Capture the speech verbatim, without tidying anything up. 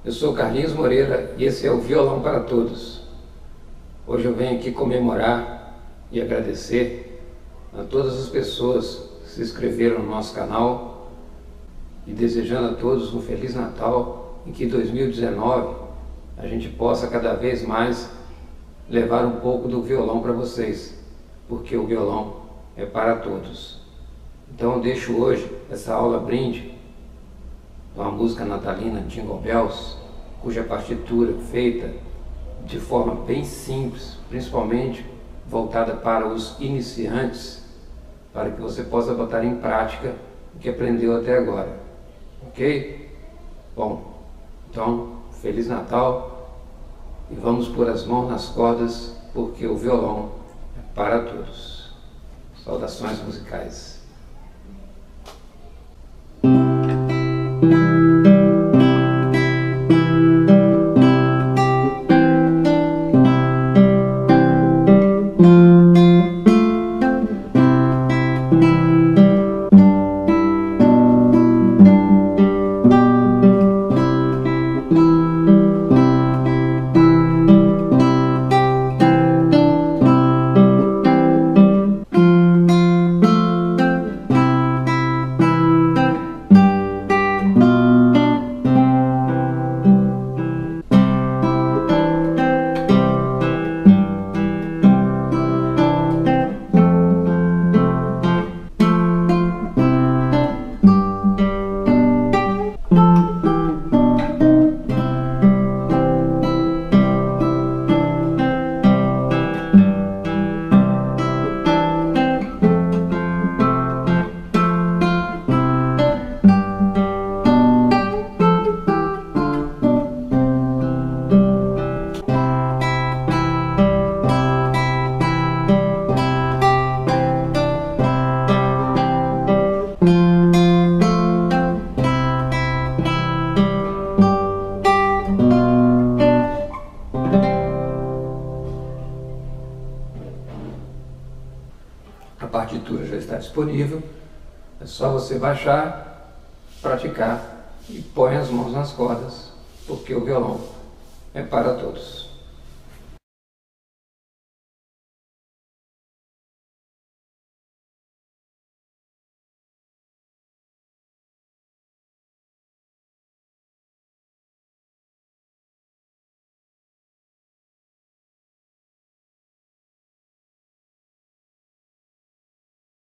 Eu sou Carlinhos Moreira e esse é o Violão para Todos. Hoje eu venho aqui comemorar e agradecer a todas as pessoas que se inscreveram no nosso canal e desejando a todos um Feliz Natal e que dois mil e dezenove a gente possa cada vez mais levar um pouco do violão para vocês, porque o violão é para todos. Então eu deixo hoje essa aula brinde uma música natalina, Jingle Bells, cuja partitura feita de forma bem simples, principalmente voltada para os iniciantes, para que você possa botar em prática o que aprendeu até agora, ok? Bom, então, Feliz Natal e vamos pôr as mãos nas cordas, porque o violão é para todos. Saudações musicais. A partitura já está disponível, é só você baixar, praticar e põe as mãos nas cordas, porque o violão é para todos.